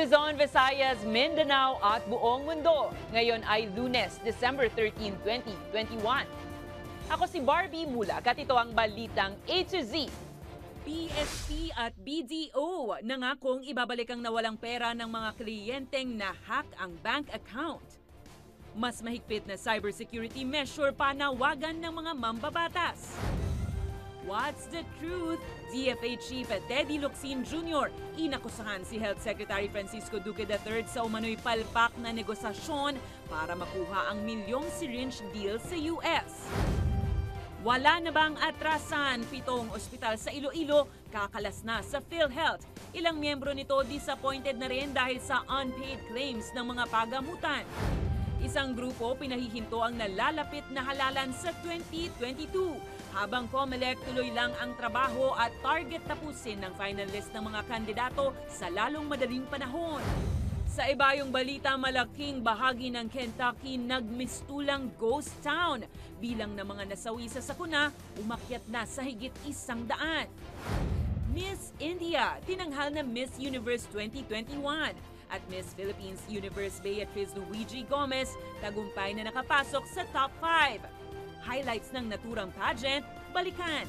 Luzon, Visayas, Mindanao at buong mundo. Ngayon ay Lunes, December 13, 2021. Ako si Barbie Mulak at ito ang balitang A to Z. PSP at BDO nangakong ibabalik ang nawalang pera ng mga kliyenteng na-hack ang bank account. Mas mahigpit na cybersecurity measure panawagan ng mga mambabatas. What's the truth? DFA Chief Teddy Locsin Jr. inakusahan si Health Secretary Francisco Duque III sa umano'y palpak na negosasyon para makuha ang milyong syringe deal sa US. Wala na bang atrasan? 7 ospital sa Iloilo kakalas na sa PhilHealth. Ilang miyembro nito disappointed na rin dahil sa unpaid claims ng mga pagamutan. Isang grupo pinahihinto ang nalalapit na halalan sa 2022. Habang COMELEC tuloy lang ang trabaho at target tapusin ng final list ng mga kandidato sa lalong madaling panahon. Sa ibayong balita, malaking bahagi ng Kentucky nagmistulang ghost town. Bilang ng mga nasawi sa sakuna, umakyat na sa higit 100. Miss India, tinanghal na Miss Universe 2021. At Miss Philippines Universe Beatriz Luigi Gomez, tagumpay na nakapasok sa top 5. Highlights ng naturang pageant, balikan.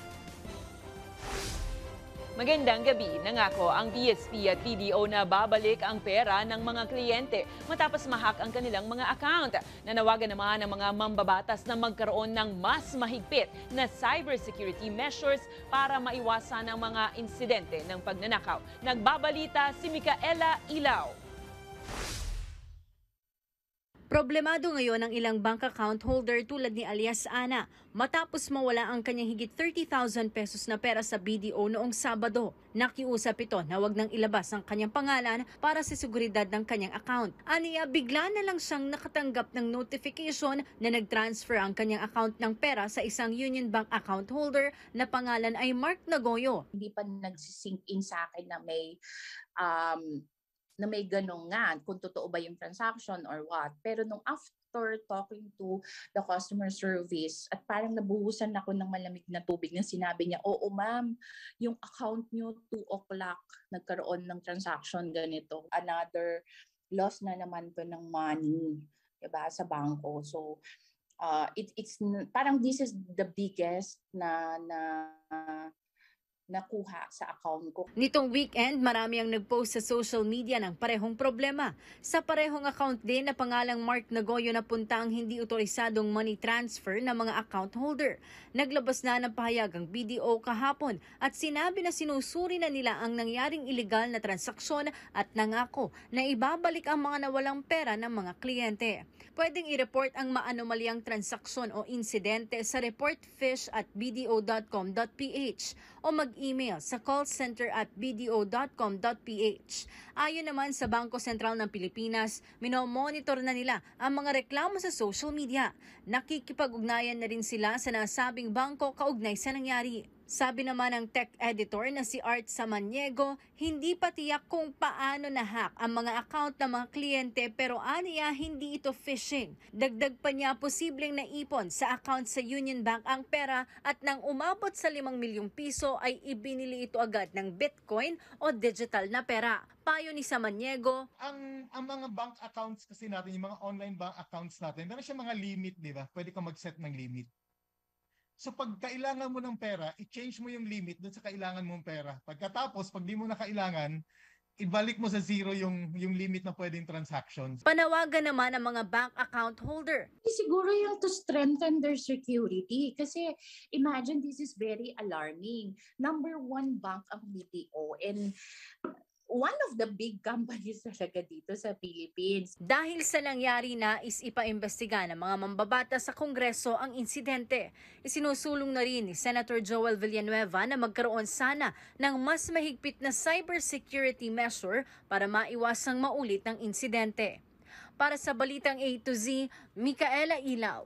Magandang gabi. Nangako ang PSP at BDO na babalik ang pera ng mga kliyente matapos ma-hack ang kanilang mga account. Nanawagan naman ang mga mambabatas na magkaroon ng mas mahigpit na cybersecurity measures para maiwasan ang mga insidente ng pagnanakaw. Nagbabalita si Micaela Ilaw. Problemado ngayon ang ilang bank account holder tulad ni alias Ana matapos mawala ang kanyang higit 30,000 pesos na pera sa BDO noong Sabado. Nakiusap ito na wag nang ilabas ang kanyang pangalan para sa seguridad ng kanyang account. Aniya, bigla na lang siyang nakatanggap ng notification na nag-transfer ang kanyang account ng pera sa isang Union Bank account holder na pangalan ay Mark Nagoyo. Hindi pa nagsisink in sa akin na may ganun nga, kung totoo ba yung transaction or what. Pero nung after talking to the customer service, at parang nabuhusan ako ng malamig na tubig na sinabi niya, oo ma'am, yung account nyo 2 o'clock nagkaroon ng transaction ganito. Another loss na naman to ng money, diba, sa bangko. So, it's parang this is the biggest na nakuha sa account ko. Nitong weekend, marami ang nag-post sa social media ng parehong problema. Sa parehong account din na pangalang Mark Nagoyo napunta ang hindi otorisadong money transfer ng mga account holder. Naglabas na ng pahayag ang BDO kahapon at sinabi na sinusuri na nila ang nangyaring ilegal na transaksyon at nangako na ibabalik ang mga nawalang pera ng mga kliyente. Pwedeng i-report ang maanomaliang transaksyon o insidente sa reportfish@bdo.com.ph o mag-email sa callcenter@bdo.com.ph. Ayon naman sa Bangko Sentral ng Pilipinas, minomonitor na nila ang mga reklamo sa social media. Nakikipag-ugnayan na rin sila sa nasabing bangko kaugnay sa nangyari. Sabi naman ng tech editor na si Art Samaniego, hindi pa tiyak kung paano na-hack ang mga account ng mga kliyente pero aniya hindi ito phishing. Dagdag pa niya posibleng naipon sa account sa Union Bank ang pera at nang umabot sa 5 milyong piso ay ibinili ito agad ng Bitcoin o digital na pera. Payo ni Samaniego, ang mga bank accounts kasi natin, yung mga online bank accounts natin, meron siya mga limit, di ba? Pwede kang mag-set ng limit. So pag kailangan mo ng pera, i-change mo yung limit doon sa kailangan mong pera. Pagkatapos, pag di mo na kailangan, ibalik mo sa zero yung limit na pwedeng transactions. Panawagan naman ang mga bank account holder. Siguro yung to strengthen their security. Kasi imagine this is very alarming. Number 1 bank ang BDO and one of the big companies talaga dito sa Philippines. Dahil sa nangyari na ipaimbestiga ng mga mambabatas sa Kongreso ang insidente. Isinusulong na rin ni Senator Joel Villanueva na magkaroon sana ng mas mahigpit na cybersecurity measure para maiwasang maulit ng insidente. Para sa Balitang A to Z, Micaela Ilaw.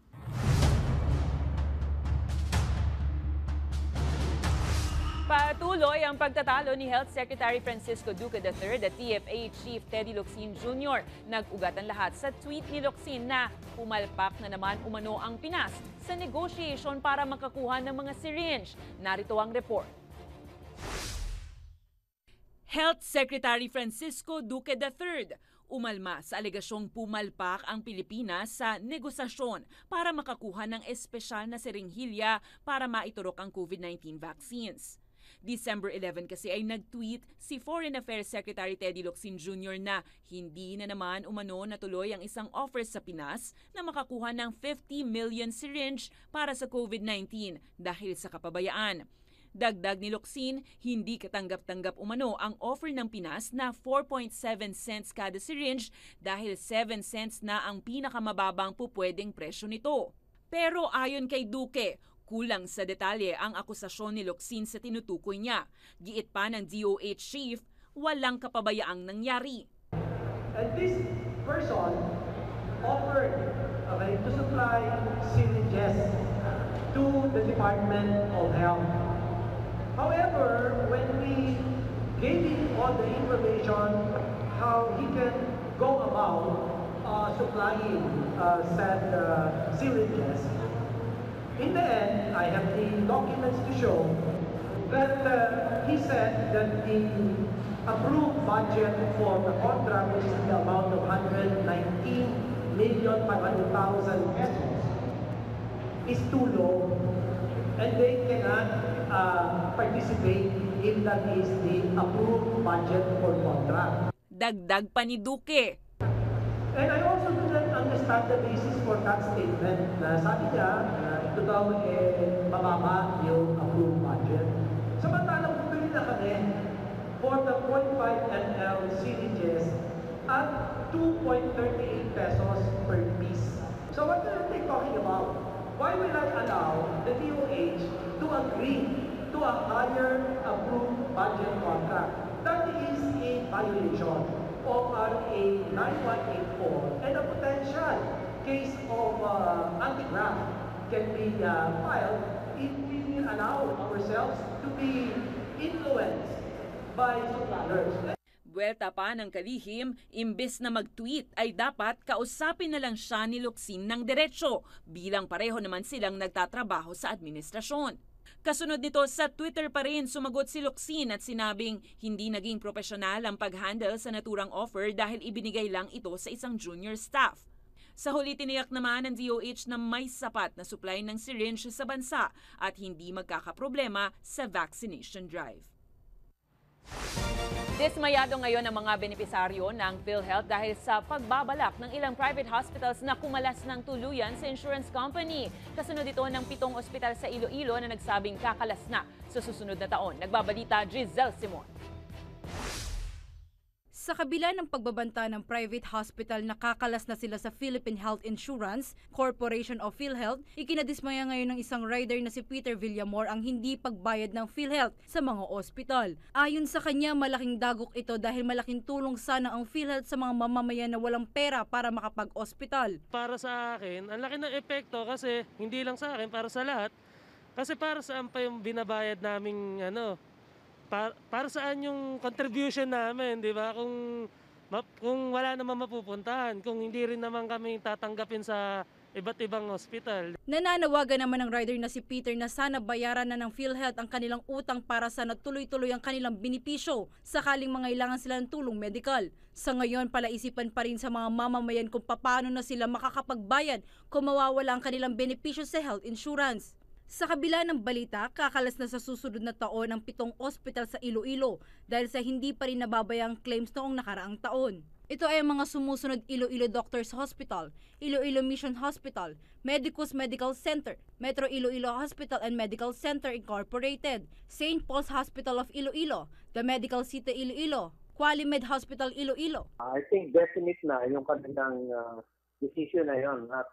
Patuloy ang pagtatalo ni Health Secretary Francisco Duque III at TFA Chief Teddy Locsin Jr. Nag-ugat ang lahat sa tweet ni Locsin na pumalpak na naman umano ang Pinas sa negotiation para makakuha ng mga syringe. Narito ang report. Health Secretary Francisco Duque III umalma sa alegasyong pumalpak ang Pilipinas sa negosasyon para makakuha ng espesyal na serenghilya para maiturok ang COVID-19 vaccines. December 11 kasi ay nag-tweet si Foreign Affairs Secretary Teddy Locsin Jr. na hindi na naman umano natuloy ang isang offer sa Pinas na makakuha ng 50 million syringe para sa COVID-19 dahil sa kapabayaan. Dagdag ni Locsin, hindi katanggap-tanggap umano ang offer ng Pinas na 4.7 cents kada syringe dahil 7 cents na ang pinakamababang pupwedeng presyo nito. Pero ayon kay Duque, kulang sa detalye ang akusasyon ni Locsin sa tinutukoy niya. Giit pa ng DOH chief, walang kapabayaang nangyari. And this person offered to supply syringes to the Department of Health. However, when we gave him all the information how he can go about supplying said syringes, in the end, I have the documents to show that he said that the approved budget for the contract, which is the amount of 119,500,000 pesos, is too low, and they cannot participate if that is the approved budget for contract. Dagdag pa ni Duque. And I also do not understand the basis for that statement na sabi niya ito daw mababa yung approved budget. Samantalang bumili na kami for the 0.5 ml syringes at 2.38 pesos per piece. So what are they talking about? Why will I allow the DOH to agree to a higher approved budget contract? That is a violation of RA 9184, and a potential case of anti-graft can be filed if we allow ourselves to be influenced by suppliers. Buwelta pa ng kalihim, imbes na mag-tweet ay dapat kausapin na lang siya ni Locsin ng diretsyo bilang pareho naman silang nagtatrabaho sa administrasyon. Kasunod nito sa Twitter pa rin sumagot si Locsin at sinabing hindi naging profesional ang pag-handle sa naturang offer dahil ibinigay lang ito sa isang junior staff. Sa huli tiniyak naman ng DOH na may sapat na supply ng syringe sa bansa at hindi magkakaproblema sa vaccination drive. Dismayado ngayon ang mga benepisaryo ng PhilHealth dahil sa pagbabalak ng ilang private hospitals na kumalas ng tuluyan sa insurance company. Kasunod ito ng 7 ospital sa Iloilo na nagsabing kakalas na sa susunod na taon. Nagbabalita Giselle Simon. Sa kabila ng pagbabanta ng private hospital na kakalas na sila sa Philippine Health Insurance Corporation of PhilHealth, ikinadismaya ngayon ng isang rider na si Peter Villamor ang hindi pagbayad ng PhilHealth sa mga ospital. Ayon sa kanya, malaking dagok ito dahil malaking tulong sana ang PhilHealth sa mga mamamayan na walang pera para makapag-ospital. Para sa akin, ang laki ng epekto kasi hindi lang sa akin, para sa lahat. Kasi para saan pa yung binabayad naming para saan yung contribution namin, di ba? Kung wala naman mapupuntahan, kung hindi rin naman kami tatanggapin sa iba't ibang hospital. Nananawagan naman ng rider na si Peter na sana bayaran na ng PhilHealth ang kanilang utang para sana tuloy-tuloy ang kanilang benepisyo sakaling mangailangan sila ng tulong medikal. Sa ngayon, palaisipan pa rin sa mga mamamayan kung paano na sila makakapagbayad kung mawawala ang kanilang benepisyo sa health insurance. Sa kabila ng balita, kakalas na sa susunod na taon ang 7 ospital sa Iloilo dahil sa hindi pa rin nababayang claims noong nakaraang taon. Ito ay ang mga sumusunod: Iloilo Doctors Hospital, Iloilo Mission Hospital, Medicus Medical Center, Metro Iloilo Hospital and Medical Center Incorporated, St. Paul's Hospital of Iloilo, The Medical City Iloilo, Qualimed Hospital Iloilo. I think definite na yung kanilang decision na yun not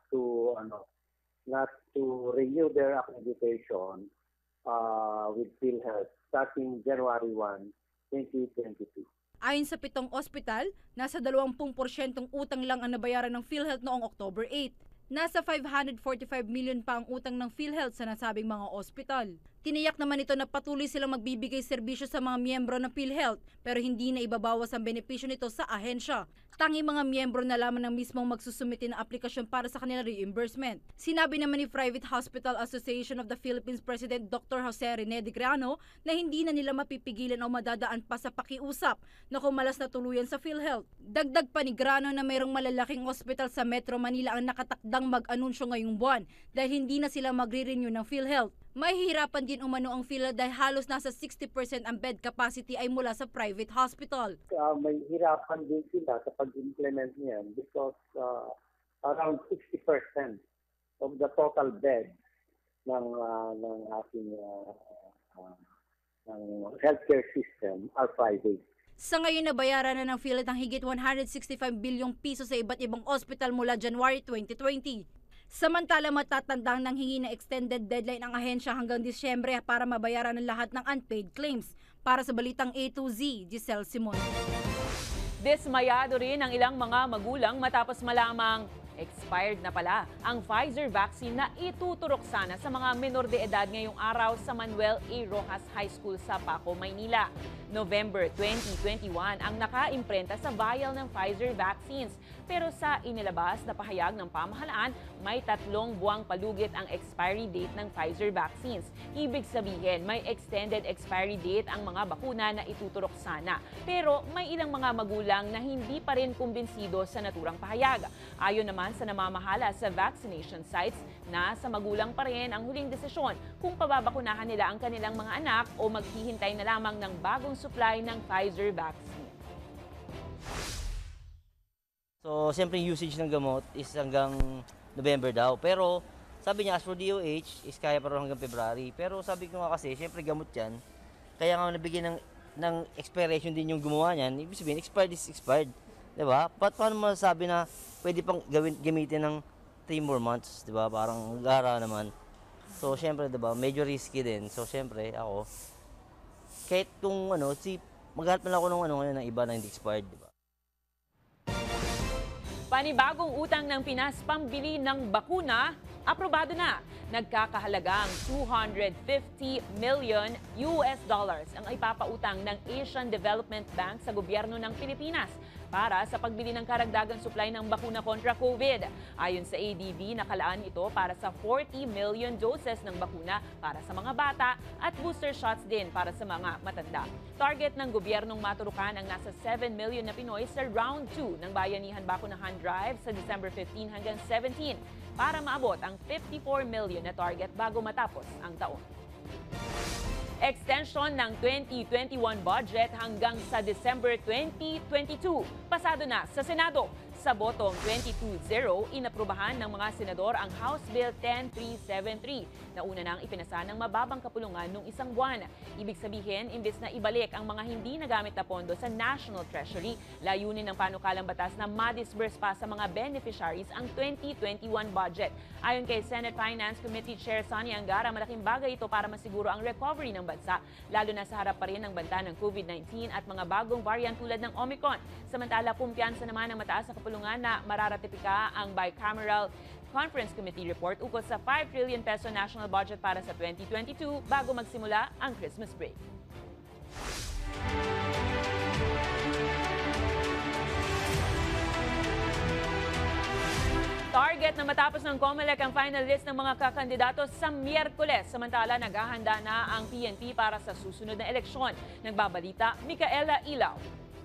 to renew their accreditation with PhilHealth starting January 1, 2022. Ayon sa 7 ospital, nasa 20% utang lang ang nabayaran ng PhilHealth noong October 8. Nasa 545 million pa ang utang ng PhilHealth sa nasabing mga ospital. Tiniyak naman ito na patuloy silang magbibigay serbisyo sa mga miyembro ng PhilHealth pero hindi na ibabawas ang benepisyo nito sa ahensya. Tangi mga miyembro na lamang ng mismong magsusumite ng aplikasyon para sa kanilang reimbursement. Sinabi naman ni Private Hospital Association of the Philippines President Dr. Jose Rene de Grano na hindi na nila mapipigilan o madadaan pa sa pakiusap na kumalas na tuluyan sa PhilHealth. Dagdag pa ni Grano na mayroong malalaking ospital sa Metro Manila ang nakatakdang mag-anunsyo ngayong buwan dahil hindi na sila magre-renew ng PhilHealth. Mahihirapan din umano ang PhilHealth dahil halos nasa 60% ang bed capacity ay mula sa private hospital. May hirapan din sila sa pag-implement niyan because around 60% of the total bed ng ating ng healthcare system are private. Sa ngayon, nabayaran na ng PhilHealth ang higit 165 bilyong piso sa iba't ibang ospital mula January 2020. Samantala, matatandang nang hingi na extended deadline ang ahensya hanggang Disyembre para mabayaran ang lahat ng unpaid claims. Para sa Balitang A to Z, Giselle Simon. Dismayado rin ang ilang mga magulang matapos malamang expired na pala ang Pfizer vaccine na ituturok sana sa mga menor de edad ngayong araw sa Manuel A. Rojas High School sa Paco, Maynila. November 2021 ang naka-imprenta sa vial ng Pfizer vaccines. Pero sa inilabas na pahayag ng pamahalaan, may 3 buwang palugit ang expiry date ng Pfizer vaccines. Ibig sabihin, may extended expiry date ang mga bakuna na ituturok sana. Pero may ilang mga magulang na hindi pa rin kumbinsido sa naturang pahayag. Ayon naman sa namamahala sa vaccination sites, nasa magulang pa rin ang huling desisyon kung pababakunahan nila ang kanilang mga anak o maghihintay na lamang ng bagong supply ng Pfizer vaccine. So, siyempre yung usage ng gamot is hanggang November daw. Pero, sabi niya, as for DOH, is kaya pa rin hanggang February. Pero sabi ko nga kasi, siyempre gamot yan. Kaya nga nabigyan ng expiration din yung gumawa niyan. Ibig sabihin, expired is expired. Diba? Paano masasabi na pwede pang gamitin ng 3 more months? Diba? Parang gara naman. So, siyempre, diba? Medyo risky din. So, siyempre, ako, kahit kung maghanap na ako ng iba na hindi expired, diba? Panibagong utang ng Pinas pambili ng bakuna, aprobado na. Nagkakahalagang $250 million ang ipapautang ng Asian Development Bank sa gobyerno ng Pilipinas para sa pagbili ng karagdagang supply ng bakuna kontra COVID. Ayon sa ADB, nakalaan ito para sa 40 million doses ng bakuna para sa mga bata at booster shots din para sa mga matanda. Target ng gobyernong maturukan ang nasa 7 million na Pinoy sa Round 2 ng Bayanihan Bakunahan Drive sa December 15 hanggang 17 para maabot ang 54 million na target bago matapos ang taon. Extension ng 2021 budget hanggang sa December 2022. Pasado na sa Senado. Sa botong 22-0, inaprubahan ng mga senador ang House Bill 10373 na una nang ipinasa ng mababang kapulungan noong isang buwan. Ibig sabihin, imbes na ibalik ang mga hindi nagamit na pondo sa National Treasury, layunin ng panukalang batas na ma-disburse pa sa mga beneficiaries ang 2021 budget. Ayon kay Senate Finance Committee Chair Sonny Angara, malaking bagay ito para masiguro ang recovery ng bansa, lalo na sa harap pa rin ng banta ng COVID-19 at mga bagong variant tulad ng Omicron. Samantala, kumpiyansa naman ng mataas na kapulungan na mararatipika ang Bicameral Conference Committee report ukol sa 5 trillion peso national budget para sa 2022 bago magsimula ang Christmas break. Target na matapos ng COMELEC ang final list ng mga kakandidato sa Miyerkules. Samantala, naghahanda na ang PNP para sa susunod na eleksyon. Nagbabalita, Micaela Ilaw.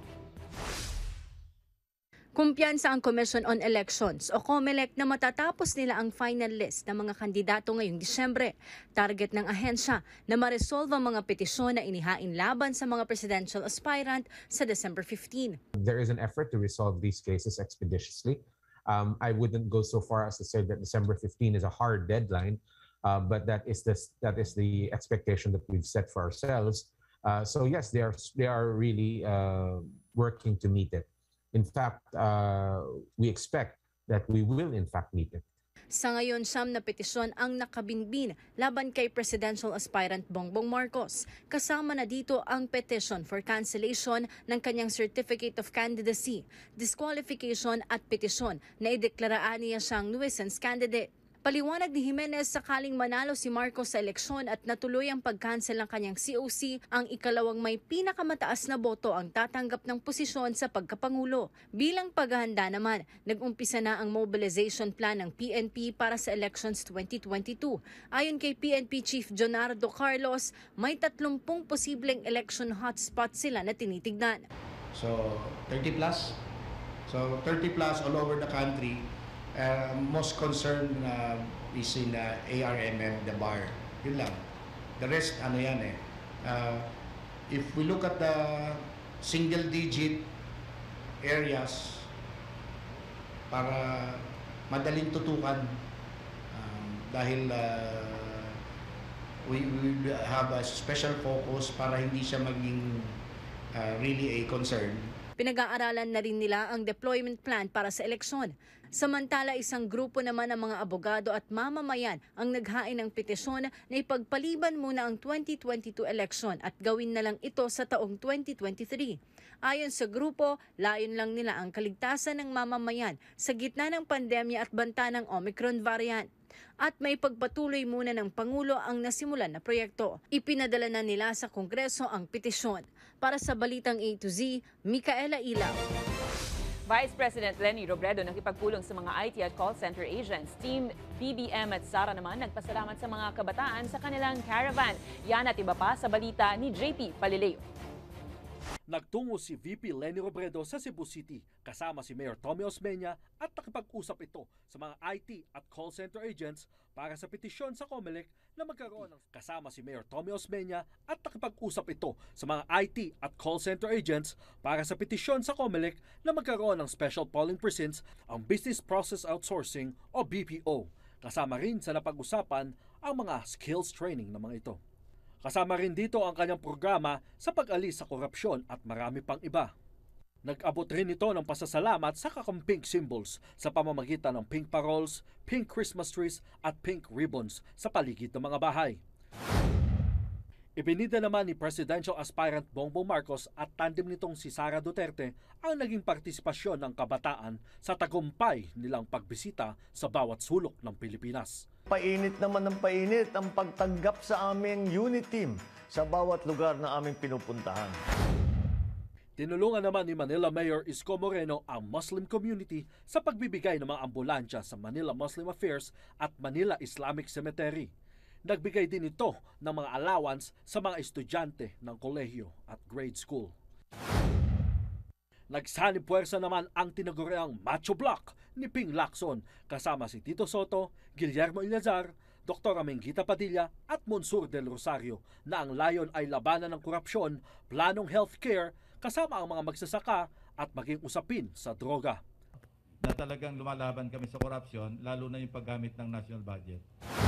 Kumpiyansa ang Commission on Elections o COMELEC na matatapos nila ang final list ng mga kandidato ngayong Disyembre. Target ng ahensya na ma-resolve ang mga petisyon na inihain laban sa mga presidential aspirant sa December 15. There is an effort to resolve these cases expeditiously. I wouldn't go so far as to say that December 15 is a hard deadline, but that is the expectation that we've set for ourselves. So yes, they are really working to meet it. In fact, we expect that we will in fact meet it. Sa ngayon, 9 na petisyon ang nakabinbin laban kay presidential aspirant Bongbong Marcos. Kasama na dito ang petition for cancellation ng kanyang certificate of candidacy, disqualification at petisyon na ideklaraan niya siyang nuisance candidate. Paliwanag ni Jimenez, sakaling manalo si Marcos sa eleksyon at natuloy ang pag-cancel ng kanyang COC, ang ikalawang may pinakamataas na boto ang tatanggap ng posisyon sa pagkapangulo. Bilang paghahanda naman, nag-umpisa na ang mobilization plan ng PNP para sa elections 2022. Ayon kay PNP Chief Jonardo Carlos, may 30 posibleng election hotspots sila na tinitignan. So 30 plus. So 30 plus all over the country. Most concerned is in ARMM, the bar. Yun lang. The rest, ano yan eh. If we look at the single-digit areas, para madaling tutukan, dahil we have a special focus para hindi siya maging really a concern. Pinag-aaralan na rin nila ang deployment plan para sa eleksyon. Samantala, isang grupo naman ng mga abogado at mamamayan ang naghain ng petisyon na ipagpaliban muna ang 2022 election at gawin na lang ito sa taong 2023. Ayon sa grupo, layon lang nila ang kaligtasan ng mamamayan sa gitna ng pandemya at banta ng Omicron variant. At may pagpatuloy muna ng Pangulo ang nasimulan na proyekto. Ipinadala na nila sa Kongreso ang petisyon. Para sa Balitang A to Z, Micaela Ilaw. Vice President Leni Robredo nakipagpulong sa mga IT at call center agents. Team BBM at Sara naman nagpasalamat sa mga kabataan sa kanilang caravan. Yan at iba pa sa balita ni JP Palileo. Nagtungo si VP Leni Robredo sa Cebu City kasama si Mayor Tommy Osmeña at nakipag-usap ito sa mga IT at call center agents para sa petisyon sa COMELEC na magkaroon ng kasama si Mayor Tommy Osmeña at nakipag-usap ito sa mga IT at call center agents para sa petisyon sa COMELEC na magkaroon ng special polling precincts ang Business Process Outsourcing o BPO. Kasama rin sa napag-usapan ang mga skills training ng mga ito. Kasama rin dito ang kanyang programa sa pag-alis sa korupsyon at marami pang iba. Nag-abot rin ito ng pasasalamat sa kakamping symbols sa pamamagitan ng pink paroles, pink Christmas trees at pink ribbons sa paligid ng mga bahay. Ibinida naman ni Presidential Aspirant Bongbong Marcos at tandem nitong si Sara Duterte ang naging partisipasyon ng kabataan sa tagumpay nilang pagbisita sa bawat sulok ng Pilipinas. Painit naman ng painit ang pagtanggap sa aming unit team sa bawat lugar na aming pinupuntahan. Tinulungan naman ni Manila Mayor Isko Moreno ang Muslim community sa pagbibigay ng mga ambulansya sa Manila Muslim Affairs at Manila Islamic Cemetery. Nagbigay din ito ng mga allowance sa mga estudyante ng kolehiyo at grade school. Nagsanib puwersa naman ang tinaguriang Macho Block ni Ping Lacson kasama si Tito Soto, Guillermo Ilazar, Dr. Amenguita Padilla at Monsur del Rosario na ang layon ay labanan ng korupsyon, planong healthcare, kasama ang mga magsasaka at maging usapin sa droga. Na talagang lumalaban kami sa korupsyon, lalo na yung paggamit ng national budget.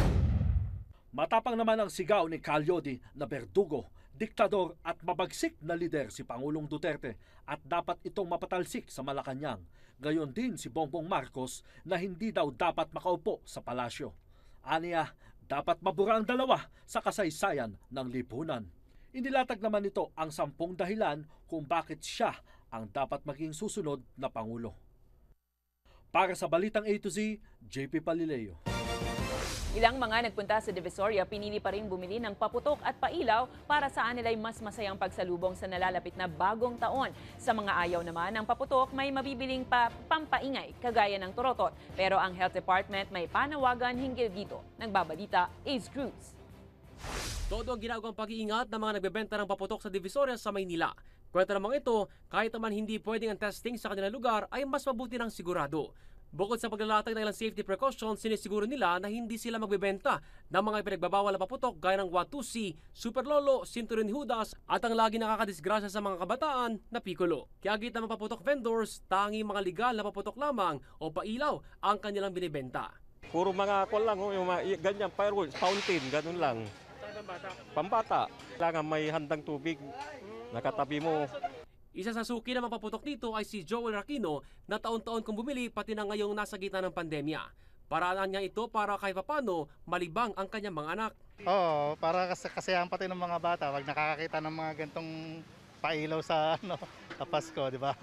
Matapang naman ang sigaw ni Calyodi na berdugo, diktador at mabagsik na lider si Pangulong Duterte at dapat itong mapatalsik sa Malacanang. Gayon din si Bongbong Marcos na hindi daw dapat makaupo sa palasyo. Aniya, dapat mabura ang dalawa sa kasaysayan ng lipunan. Inilatag naman nito ang 10 dahilan kung bakit siya ang dapat maging susunod na Pangulo. Para sa Balitang A to Z, JP Palileo. Ilang mga nagpunta sa Divisoria pinili pa rin bumili ng paputok at pailaw para saan nila'y mas masayang pagsalubong sa nalalapit na bagong taon. Sa mga ayaw naman ng paputok, may mabibiling pampaingay kagaya ng torotot. Pero ang Health Department may panawagan hinggil dito. Nagbabalita, Ace Cruz. Todo ang ginagawang pag-iingat ng mga nagbebenta ng paputok sa Divisoria sa Maynila. Kwento namang ito, kahit naman hindi pwedeng ang testing sa kanilang lugar ay mas mabuti ng sigurado. Bukod sa paglalatag ng ilang safety precautions, sinisiguro nila na hindi sila magbebenta ng mga pinagbabawal na paputok gaya ng Watusi, Super Lolo, Sinturon Judas at ang lagi nakakadisgrasya sa mga kabataan na Piccolo. Kaya git ng mga paputok vendors, tangi mga legal na paputok lamang o pailaw ang kanilang binibenta. Puro mga kwan lang, yung mga ganyan, fireworks, fountain, ganun lang. Pambata. Kailangan may handang tubig, nakatabi mo. Isa sa suki na mapaputok dito ay si Joel Raquino na taon-taon kong bumili pati na ngayong nasa gitna ng pandemya. Paraan niya ito para kahit papano malibang ang kanyang mga anak. Oo, para kasayahan pati ng mga bata pag nakakakita ng mga gantong pailaw sa sa Pasko, di ba?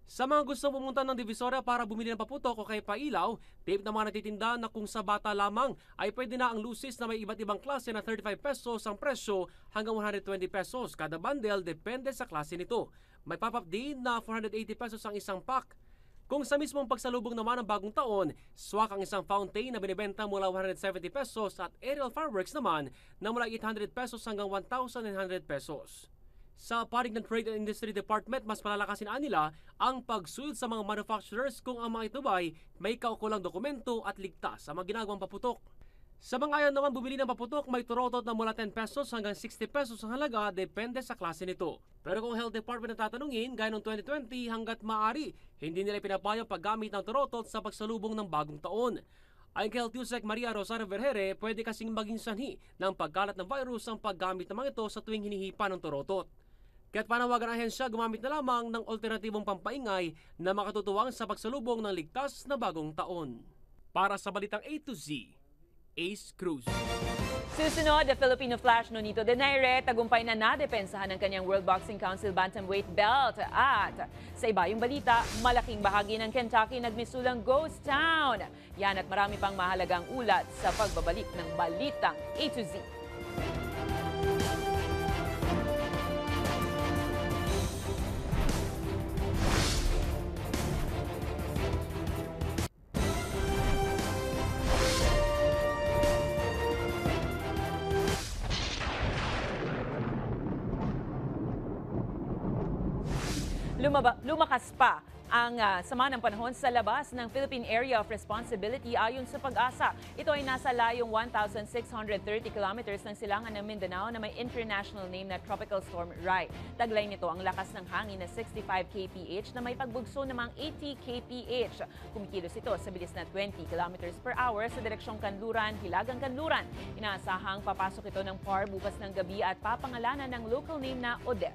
Sa mga gustong pumunta ng Divisoria para bumili ng paputok o kay pailaw, tip na mga natitinda na kung sa bata lamang ay pwede na ang lucis na may iba't ibang klase na 35 pesos ang presyo hanggang 120 pesos kada bundle depende sa klase nito. May pop-up din na 480 pesos ang isang pack. Kung sa mismong pagsalubong naman ng bagong taon, swak ang isang fountain na binibenta mula 170 pesos at aerial fireworks naman na mula 800 pesos hanggang 1,900 pesos. Sa panig ng Trade and Industry Department, mas palalakasin nila ang pagsuyod sa mga manufacturers kung ang mga ito ay may kaukulang dokumento at ligtas sa mga ginagawang paputok. Sa mga ayaw naman bumili ng paputok, may turotot na mula 10 pesos hanggang 60 pesos ang halaga depende sa klase nito. Pero kung Health Department na tatanungin, gaya noong 2020 hanggat maaari, hindi nila pinapayang paggamit ng turotot sa pagsalubong ng bagong taon. Ayon kay Health Yusek Maria Rosario Vergere, pwede kasing maging sanhi ng pagkalat ng virus ang paggamit ng mga ito sa tuwing hinihipa ng turotot. Kaya't panawagan ang ahensya gumamit na lamang ng alternatibong pampaingay na makatutuwang sa pagsalubong ng ligtas na bagong taon. Para sa Balitang A to Z, Ace Cruz. Susunod, the Filipino Flash Nonito Donaire, tagumpay na nadepensahan ng kanyang World Boxing Council Bantamweight belt. At sa iba yung balita, malaking bahagi ng Kentucky nagmisulang ghost town. Yan at marami pang mahalagang ulat sa pagbabalik ng Balitang A to Z. Lumakas pa ang sama ng panahon sa labas ng Philippine Area of Responsibility ayon sa Pag-asa. Ito ay nasa layong 1,630 kilometers ng silangan ng Mindanao na may international name na Tropical Storm Rai. Taglay nito ang lakas ng hangin na 65 kph na may pagbugso namang 80 kph. Kumikilos ito sa bilis na 20 kilometers per hour sa direksyong Kanluran, Hilagang Kanluran. Inaasahang papasok ito ng PAR bukas ng gabi at papangalanan ng local name na Odette.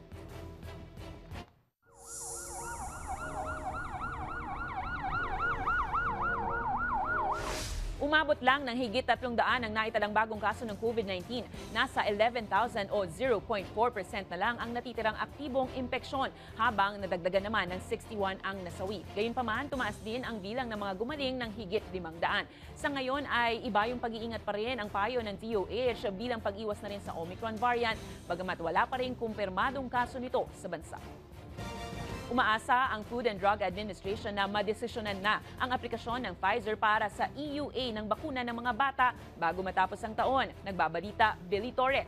Umabot lang ng higit 300 ang naitalang bagong kaso ng COVID-19. Nasa 11,000 o 0.4% na lang ang natitirang aktibong impeksyon, habang nadagdagan naman ng 61 ang nasawi. Gayunpaman, tumaas din ang bilang ng mga gumaling ng higit 500. Sa ngayon ay iba yung pag-iingat pa rin ang payo ng DOH bilang pag-iwas na rin sa Omicron variant, bagamat wala pa rin kumpirmadong kaso nito sa bansa. Umaasa ang Food and Drug Administration na madesisyonan na ang aplikasyon ng Pfizer para sa EUA ng bakuna ng mga bata bago matapos ang taon. Nagbabalita, Billy Torres.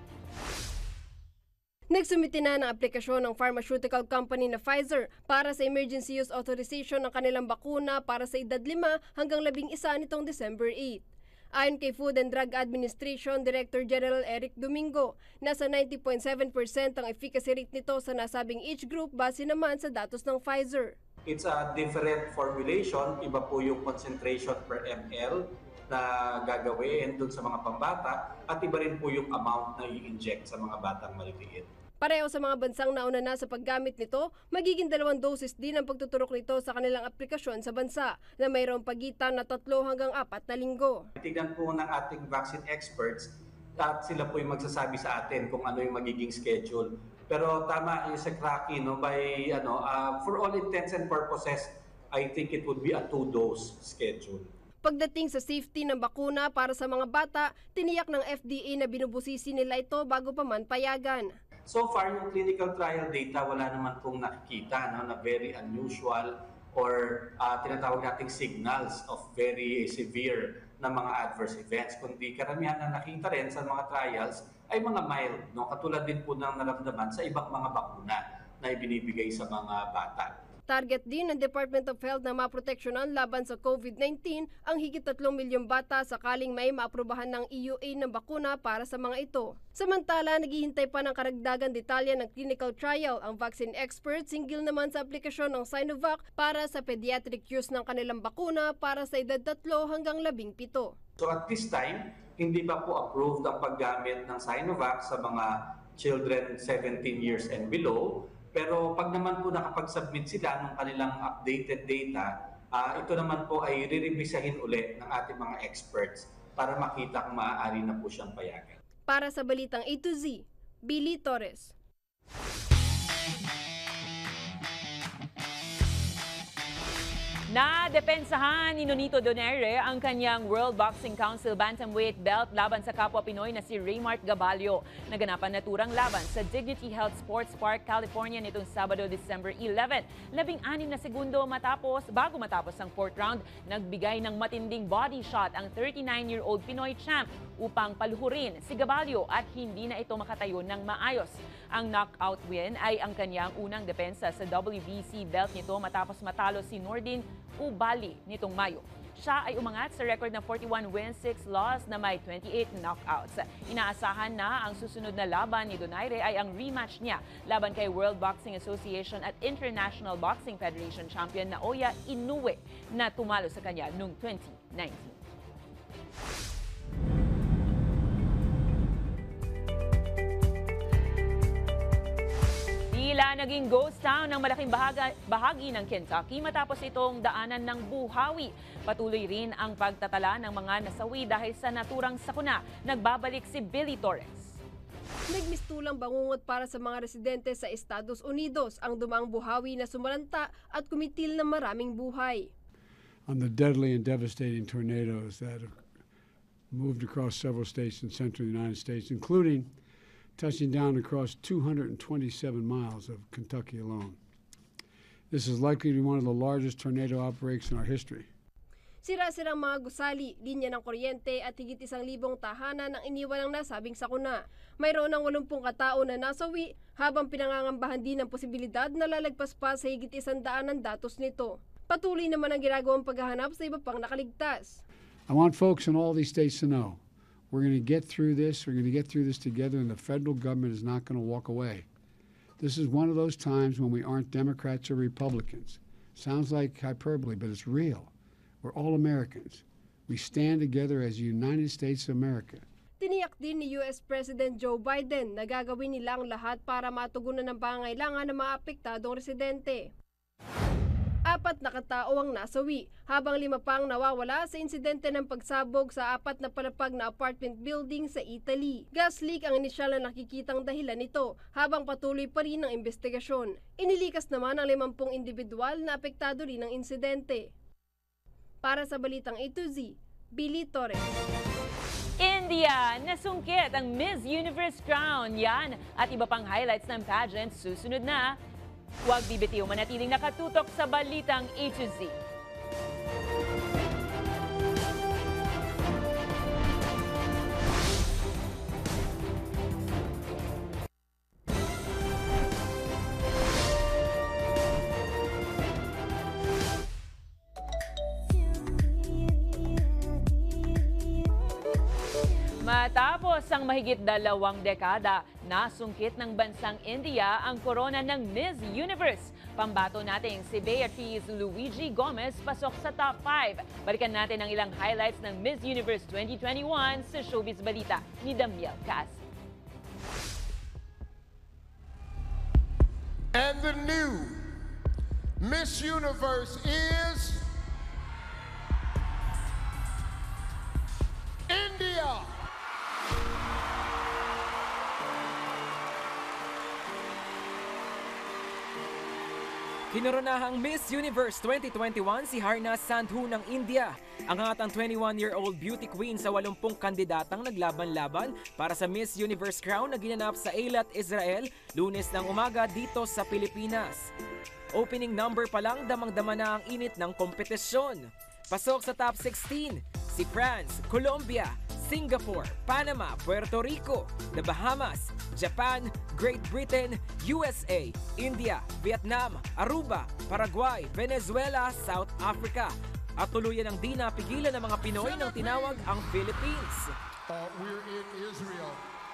Nagsumite na ng aplikasyon ng pharmaceutical company na Pfizer para sa emergency use authorization ng kanilang bakuna para sa edad 5 hanggang 11 nitong December 8. Ayon kay Food and Drug Administration Director General Eric Domingo, nasa 90.7% ang efficacy rate nito sa nasabing age group base naman sa datos ng Pfizer. It's a different formulation, iba po yung concentration per ml na gagawin dun sa mga pambata at iba rin po yung amount na i-inject sa mga batang maliliit. Pareho sa mga bansang nauna na sa paggamit nito, magiging 2 doses din ang pagtuturok nito sa kanilang aplikasyon sa bansa na mayroong pagitan na 3 hanggang 4 na linggo. Tignan po ng ating vaccine experts at sila po yung magsasabi sa atin kung ano yung magiging schedule. Pero tama yung sa Kraki, no, for all intents and purposes, I think it would be a 2-dose schedule. Pagdating sa safety ng bakuna para sa mga bata, tiniyak ng FDA na binubusisi nila ito bago pa man payagan. So far, yung clinical trial data, wala naman pong nakikita na very unusual or tinatawag nating signals of very severe na mga adverse events. Kundi karamihan na nakita rin sa mga trials ay mga mild, no? Katulad din po ng naramdaman sa ibang mga bakuna na ibinibigay sa mga bata. Target din ng Department of Health na maproteksyonan laban sa COVID-19 ang higit 3 milyong bata sakaling may maaprubahan ng EUA ng bakuna para sa mga ito. Samantala, naghihintay pa ng karagdagan detalye ng clinical trial ang vaccine experts hinggil naman sa aplikasyon ng Sinovac para sa pediatric use ng kanilang bakuna para sa edad 3 hanggang 17. So at this time, hindi pa po approved ang paggamit ng Sinovac sa mga children 17 years and below. Pero pag naman po nakapag-submit sila ng kanilang updated data, ito naman po ay re-revisahin ulit ng ating mga experts para makita kung maaari na po siyang payagan. Para sa Balitang A to Z, Billy Torres. Nadepensahan ni Nonito Donaire ang kanyang World Boxing Council Bantamweight belt laban sa kapwa Pinoy na si Raymart Gabalio. Naganapan na turang laban sa Dignity Health Sports Park, California nitong Sabado, December 11. 16 na segundo bago matapos ang 4th round, nagbigay ng matinding body shot ang 39-year-old Pinoy champ upang paluhurin si Gabalio at hindi na ito makatayo ng maayos. Ang knockout win ay ang kanyang unang depensa sa WBC belt nito matapos matalo si Nordin Ubali nitong Mayo. Siya ay umangat sa record na 41 wins, 6 loss na may 28 knockouts. Inaasahan na ang susunod na laban ni Donaire ay ang rematch niya laban kay World Boxing Association at International Boxing Federation champion Naoya Inoue na tumalo sa kanya noong 2019. Tila naging ghost town ng malaking bahagi ng Kentucky matapos itong daanan ng buhawi. Patuloy rin ang pagtatala ng mga nasawi dahil sa naturang sakuna. Nagbabalik si Billy Torres. Nagmistulang bangungot para sa mga residente sa Estados Unidos ang dumang buhawi na sumalanta at kumitil ng maraming buhay. On the deadly and devastating tornadoes that have moved across several states in central United States, including touching down across 227 miles of Kentucky alone. This is likely to be one of the largest tornado outbreaks in our history. Sira-sirang mga gusali, linya ng kuryente at higit 1,000 tahanan ang iniwan ng nasabing sakuna. Mayroon ng 80 katao na nasawi habang pinangangambahan din ang posibilidad na lalagpas pa sa higit 100 ng datos nito. Patuloy naman ang ginagawang paghahanap sa iba pang nakaligtas. I want folks in all these states to know we're going to get through this. We're going to get through this together, and the federal government is not going to walk away. This is one of those times when we aren't Democrats or Republicans. Sounds like hyperbole, but it's real. We're all Americans. We stand together as the United States of America. Tiniyak din ni US President Joe Biden na gagawin nila ang lahat para matugunan ang pangangailangan ng mga apektadong residente. 4 na katao ang nasawi, habang 5 pang nawawala sa insidente ng pagsabog sa 4 na palapag na apartment building sa Italy. Gas leak ang inisyal na nakikitang dahilan nito, habang patuloy pa rin ang investigasyon. Inilikas naman ang 50 individual na apektado rin ng insidente. Para sa Balitang A to Z, Billy Torres. India, nasungkit ang Miss Universe crown. Yan at iba pang highlights ng pageant susunod na. Huwag bibitiw, manatiling nakatutok sa Balitang A to Z. Matapos ang mahigit 2 dekada, nasungkit ng bansang India ang korona ng Miss Universe. Pambato natin si Beatriz Luigi Gomez pasok sa top 5. Balikan natin ang ilang highlights ng Miss Universe 2021 sa Showbiz Balita ni Damiel Cas. And the new Miss Universe is India. Kinoronahang Miss Universe 2021 si Harna Sandhu ng India. Ang hatang 21-year-old beauty queen sa 80 kandidatang naglaban-laban para sa Miss Universe crown na ginanap sa Eilat, Israel, Lunes ng umaga dito sa Pilipinas. Opening number pa lang, damang-dama na ang init ng kompetisyon. Pasok sa top 16, si France, Colombia, Singapore, Panama, Puerto Rico, the Bahamas, Japan, Great Britain, USA, India, Vietnam, Aruba, Paraguay, Venezuela, South Africa. At tuluyan ang di napigilan ng mga Pinoy nang tinawag ang Philippines. We're in Israel.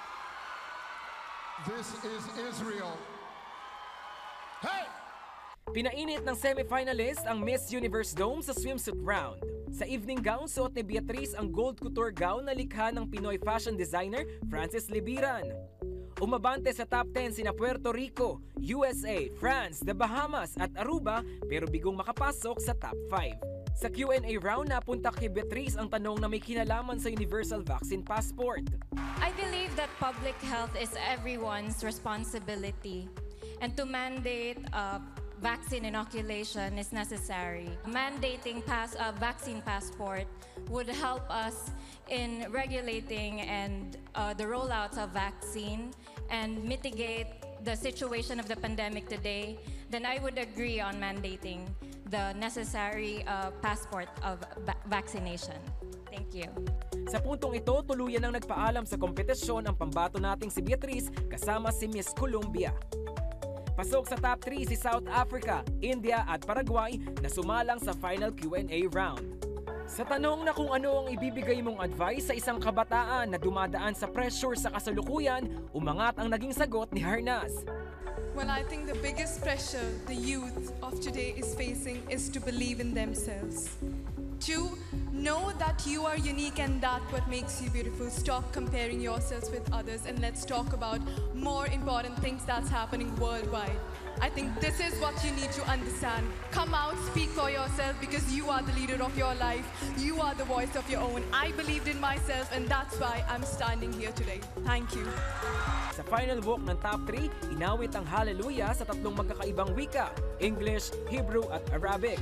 This is Israel. Hey! Pinainit ng semifinalist ang Miss Universe Dome sa swimsuit round. Sa evening gown, suot ni Beatriz ang gold couture gown na likha ng Pinoy fashion designer Francis Libiran. Umabante sa top 10 sina Puerto Rico, USA, France, the Bahamas at Aruba pero bigong makapasok sa top 5. Sa Q&A round, napunta kay Beatriz ang tanong na may kinalaman sa Universal Vaccine Passport. I believe that public health is everyone's responsibility. And to mandate vaccine inoculation is necessary. Mandating vaccine passport would help us in regulating and the rollouts of vaccine and mitigate the situation of the pandemic today, then I would agree on mandating the necessary passport of vaccination. Thank you. Sa puntong ito, tuluyan ang nagpaalam sa kompetisyon ang pambato nating si Beatriz kasama si Miss Colombia. Pasok sa top 3 si South Africa, India at Paraguay na sumalang sa final Q&A round. Sa tanong na kung ano ang ibibigay mong advice sa isang kabataan na dumadaan sa pressure sa kasalukuyan, umangat ang naging sagot ni Harnas. Well, I think the biggest pressure the youth of today is facing is to believe in themselves. To know that you are unique and that what makes you beautiful. Stop comparing yourselves with others and let's talk about more important things that's happening worldwide. I think this is what you need to understand. Come out, speak for yourself because you are the leader of your life. You are the voice of your own. I believed in myself and that's why I'm standing here today. Thank you. Sa final walk ng top 3, inawit ang Hallelujah sa tatlong magkakaibang wika, English, Hebrew at Arabic.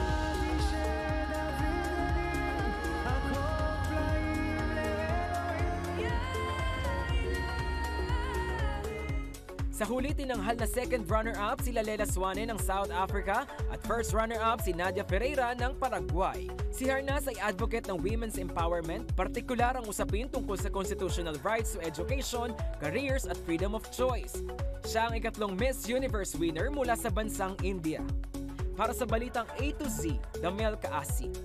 Sa huli tinanghal na second runner-up sila Lela Swane ng South Africa at first runner-up si Nadia Ferreira ng Paraguay. Si Harnas ay advocate ng women's empowerment, partikular ang usapin tungkol sa constitutional rights to education, careers at freedom of choice. Siya ang ikatlong Miss Universe winner mula sa bansang India. Para sa balitang A to Z, Damel Kaasi.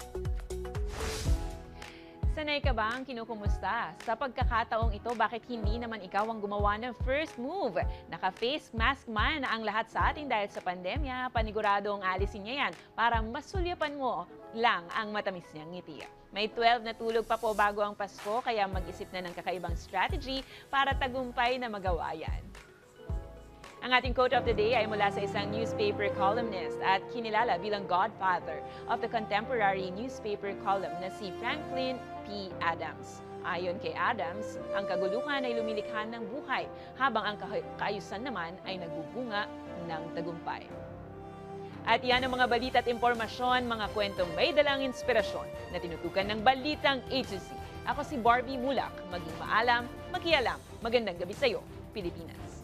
Sanay ka ba ang kinukumusta? Sa pagkakataong ito, bakit hindi naman ikaw ang gumawa ng first move? Naka-face mask man ang lahat sa atin dahil sa pandemya, paniguradong alisin niya yan para masulyapan mo lang ang matamis niyang ngiti. May 12 na tulog pa po bago ang Pasko, kaya mag-isip na ng kakaibang strategy para tagumpay na magawa yan. Ang ating quote of the day ay mula sa isang newspaper columnist at kinilala bilang godfather of the contemporary newspaper column na si Franklin P. Adams. Ayon kay Adams, ang kaguluhan ay lumilikha ng buhay habang ang kaayusan naman ay nagbubunga ng tagumpay. At yan ang mga balita at impormasyon, mga kwentong may dalang inspirasyon na tinutukan ng Balitang A to Z. Ako si Barbie Mulak. Maging maalam, makialam. Magandang gabi sa'yo, Pilipinas.